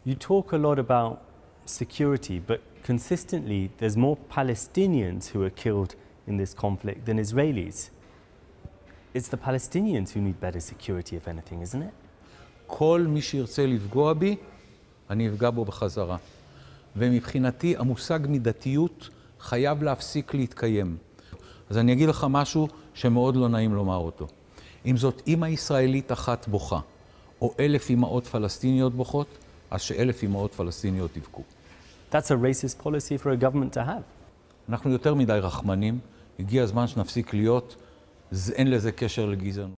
You talk a lot about security, but consistently there's more Palestinians who are killed in this conflict than Israelis. It's the Palestinians who need better security, if anything, isn't it? כל מי שירצה לפגוע בי, אני אפגע בו בחזרה. ומבחינתי המושג מידתיות חייב להפסיק להתקיים. אז אני אגיד לך משהו שמאוד לא נעים לומר אותו. אם זאת אמא ישראלית אחת בוכה, או 1,000 אמהות פלסטיניות בוכות, אז ש1,000 אמהות פלסטיניות יבכו. That's a racist policy for a government to have. אנחנו יותר מדי רחמנים, הגיע הזמן שנפסיק להיות, אין לזה קשר לגזענות.